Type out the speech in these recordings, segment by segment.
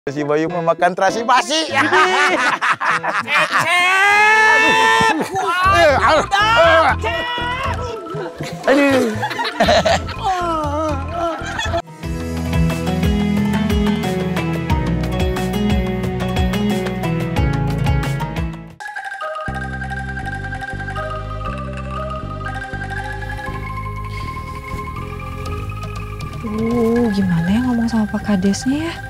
Si Bayu memakan terasi basi. Aduh. Gimana ya ngomong sama Pak Kadesnya ya?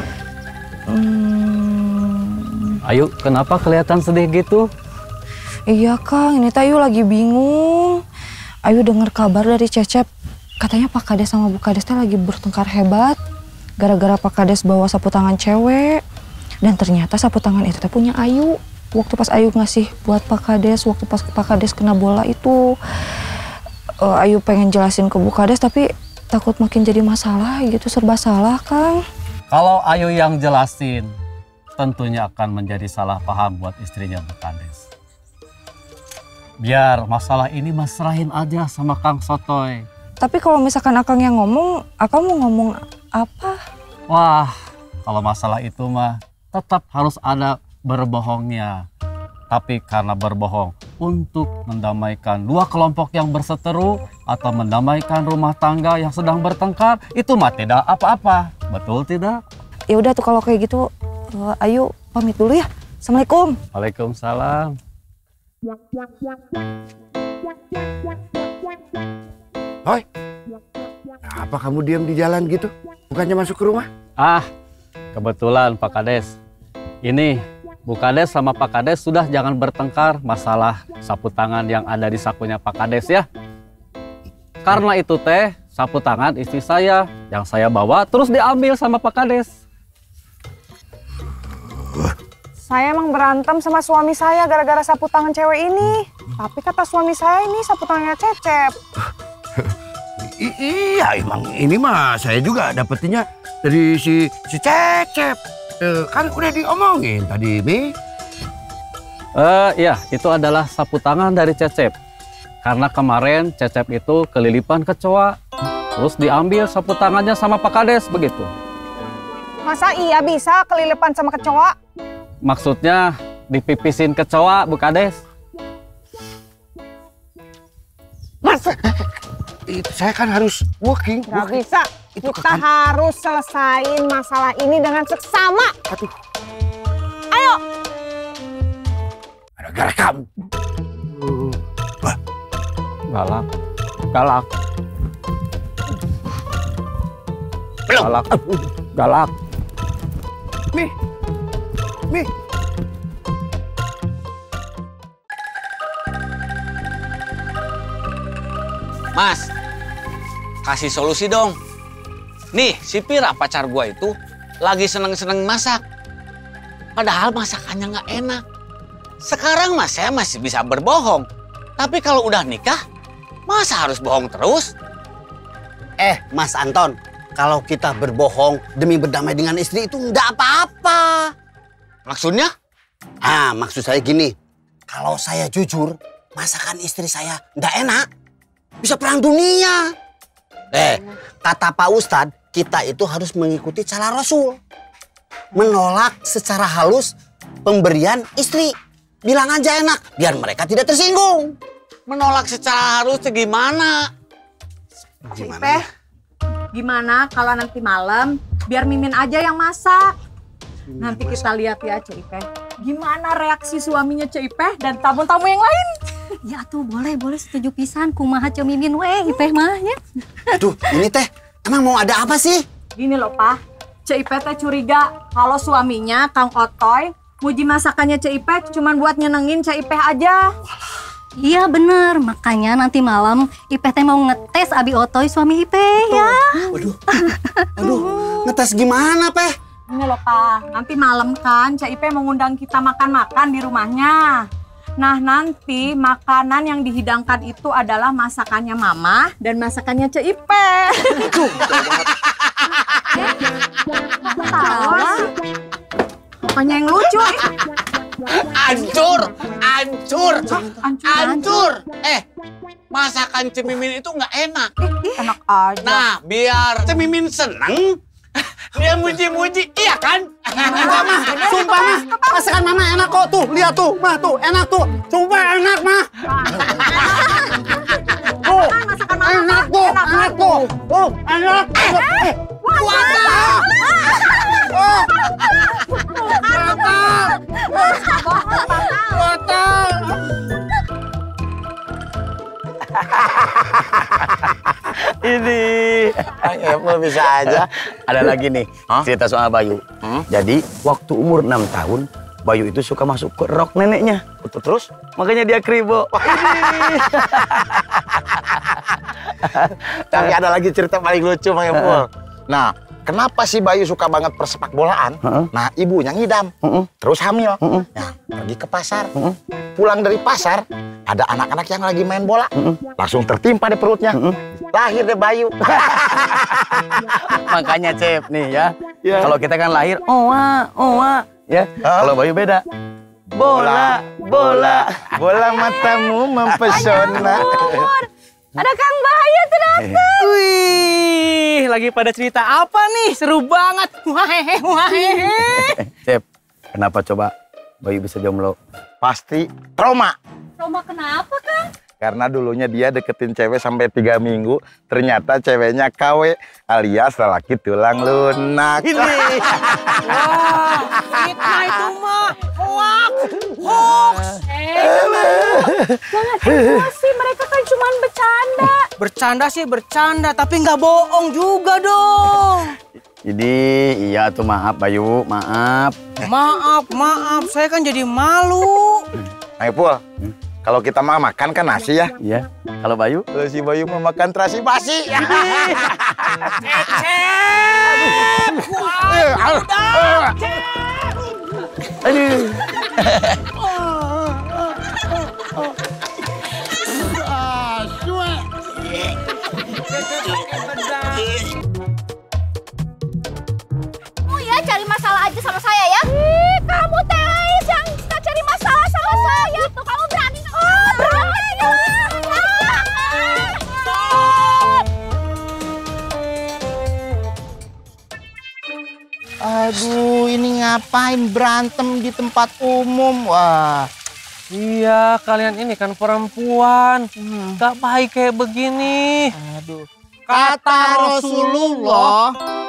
Ayu, kenapa kelihatan sedih gitu? Iya Kang, ini Ayu lagi bingung. Ayu dengar kabar dari Cecep, katanya Pak Kades sama Bu Kades lagi bertengkar hebat. Gara-gara Pak Kades bawa sapu tangan cewek. Dan ternyata sapu tangan itu punya Ayu. Waktu pas Ayu ngasih buat Pak Kades, waktu pas Pak Kades kena bola itu. Ayu pengen jelasin ke Bu Kades tapi takut makin jadi masalah gitu, serba salah Kang. Kalau Ayu yang jelasin, tentunya akan menjadi salah paham buat istrinya Bu Kades. Biar masalah ini masrahin aja sama Kang Sotoy. Tapi kalau misalkan Akang yang ngomong, Akang mau ngomong apa? Wah, kalau masalah itu mah tetap harus ada berbohongnya. Tapi karena berbohong untuk mendamaikan dua kelompok yang berseteru atau mendamaikan rumah tangga yang sedang bertengkar, itu mah tidak apa-apa. Betul tidak? Ya udah tuh kalau kayak gitu, Ayu pamit dulu ya. Assalamualaikum. Waalaikumsalam. Hoi, apa kamu diam di jalan gitu? Bukannya masuk ke rumah? Ah, kebetulan Pak Kades. Ini Bu Kades sama Pak Kades sudah jangan bertengkar masalah sapu tangan yang ada di sakunya Pak Kades ya. Karena itu teh, sapu tangan istri saya yang saya bawa terus diambil sama Pak Kades. Saya emang berantem sama suami saya gara-gara sapu tangan cewek ini. Tapi kata suami saya ini sapu tangannya Cecep. Iya, emang ini mah saya juga dapetinnya dari si Cecep. Kan udah diomongin tadi, Mi. Iya, itu adalah sapu tangan dari Cecep. Karena kemarin Cecep itu kelilipan kecoa. Terus diambil sapu tangannya sama Pak Kades, begitu. Masa iya bisa kelilipan sama kecoa? Maksudnya dipipisin kecoa, Bu Kades. Mas, itu saya kan harus walking. Gak bisa. Kita harus selesain masalah ini dengan seksama. Aduh. Ayo. Ada gara kamu. Galak. Galak. Belum. Galak. Galak. Mi. Mas, kasih solusi dong. Nih, si Pira pacar gua itu lagi seneng-seneng masak. Padahal masakannya nggak enak. Sekarang mas saya masih bisa berbohong. Tapi kalau udah nikah, masa harus bohong terus? Mas Anton, kalau kita berbohong demi berdamai dengan istri itu nggak apa-apa. Maksudnya? Maksud saya gini, kalau saya jujur, masakan istri saya nggak enak, bisa perang dunia. Kata Pak Ustadz, kita itu harus mengikuti cara Rasul. Menolak secara halus pemberian istri. Bilang aja enak, biar mereka tidak tersinggung. Menolak secara harus gimana? Cipeh, gimana kalau nanti malam biar Mimin aja yang masak? Nanti kita lihat ya Cipeh. Gimana reaksi suaminya Cipeh dan tamu-tamu yang lain? Ya tuh boleh setuju pisan kumaha Ceu Mimin we Ipeh mah ya. Aduh, ini teh emang mau ada apa sih? Gini loh Pak, Cipeh teh curiga kalau suaminya Kang Otoy muji masakannya Cipeh cuman buat nyenengin Cipeh aja. Iya bener, makanya nanti malam Ipeh teh mau ngetes Abi Otoy suami Ipeh ya. Aduh, ngetes gimana Peh? Ini loh Pak, nanti malam kan Cipeh mengundang kita makan-makan di rumahnya. Nah nanti makanan yang dihidangkan itu adalah masakannya Mama dan masakannya Cipeh. Tawa. Makanya yang lucu. Hancur. Masakan Cemimin itu nggak enak. Enak aja. Nah, biar Cemimin seneng, Dia muji-muji, iya kan? Enggak mah, sumpah mah, masakan mama enak kok tuh, lihat tuh, mah tuh, enak tuh, sumpah enak mah. Tuh, enak tuh, enak tuh, enak. Ini Apple bisa aja. Ada lagi nih cerita soal Bayu. Jadi waktu umur 6 tahun Bayu itu suka masuk ke rok neneknya. Terus makanya dia kribo. Tapi ada lagi cerita paling lucu Bang Epul. Nah, kenapa sih Bayu suka banget persepak bolaan? Nah, ibunya ngidam, terus hamil. Nah, pergi ke pasar. Pulang dari pasar, ada anak-anak yang lagi main bola. Langsung tertimpa di perutnya. Lahir deh Bayu. Makanya Cep nih ya. Kalau kita kan lahir owa ya. Kalau Bayu beda. Bola, bola, bola matamu mempesona. Ada Kang Bayu tuh datang. Wih, lagi pada cerita apa nih? Seru banget. Wahehe. Cep, kenapa coba Bayu bisa jomblo? Pasti trauma. Trauma kenapa, Kang? Karena dulunya dia deketin cewek sampai 3 minggu, ternyata ceweknya KW alias lelaki tulang lunak. Ini. Wah, fitnah itu mah. Hoax. Jangan emosi, mereka kan cuma bercanda. Bercanda sih bercanda, tapi nggak bohong juga dong. Jadi iya tuh maaf Bayu, maaf. Maaf, saya kan jadi malu. Nah, Ipul, kalau kita mah makan kan nasi ya. Iya. Kalau Bayu? Kalau si Bayu mau makan terasi basi. Aduh. Oh ya, cari masalah aja sama saya ya. Kamu teh yang suka cari masalah sama saya. Itu kamu berani. Oh, berani. Aduh, ini ngapain berantem di tempat umum? Wah. Iya, kalian ini kan perempuan. Gak baik kayak begini. Aduh. Kata Rasulullah.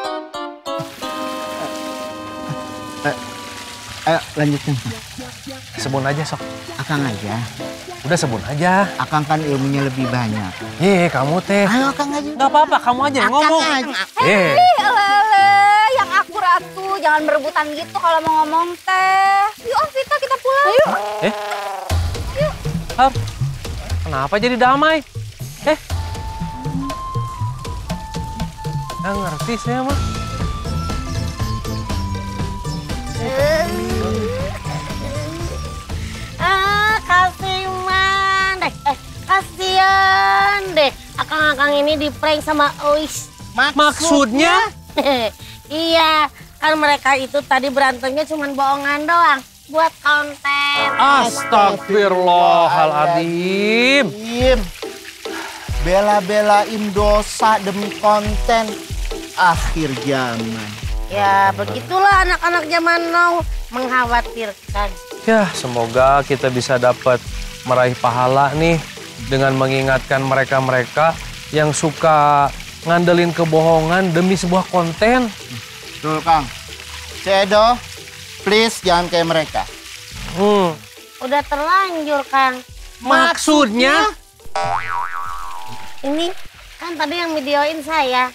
Ayo lanjutkan. Sebun aja sok. Akang aja. Udah sebun aja. Akang kan ilmunya lebih banyak. Kamu teh. Ayo Akang aja. Gak apa-apa, kamu aja yang ngomong. Yang akurat tuh, jangan berebutan gitu kalau mau ngomong teh. Yuk, Vita kita pulang. Ayo. Yuk. Kenapa jadi damai? Nggak ngerti saya mah. Kasihan deh. Akang-akang ini di prank sama Ois. Maksudnya? Iya, kan mereka itu tadi berantemnya cuma bohongan doang. Buat konten. Astagfirullahaladzim. Bela-belain dosa demi konten. Akhir zaman. Ya, begitulah anak-anak zaman now mengkhawatirkan. Ya, semoga kita bisa dapat meraih pahala nih dengan mengingatkan mereka-mereka yang suka ngandelin kebohongan demi sebuah konten. Betul, Kang. Cedo, please jangan kayak mereka. Udah terlanjur, Kang. Maksudnya? Ini kan tadi yang videoin saya.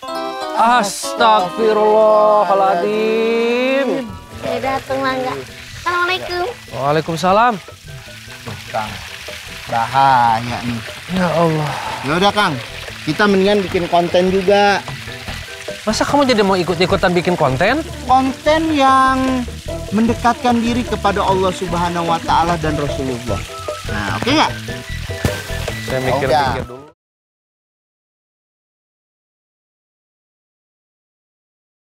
Astagfirullahaladzim. Udah tuh mangga. Assalamualaikum. Waalaikumsalam. Kang, bahaya nih. Ya Allah. Ya udah, Kang. Kita mendingan bikin konten juga. Masa kamu jadi mau ikut-ikutan bikin konten? Konten yang mendekatkan diri kepada Allah Subhanahu wa Ta'ala dan Rasulullah. Nah, oke nggak? Saya mikir-mikir dulu.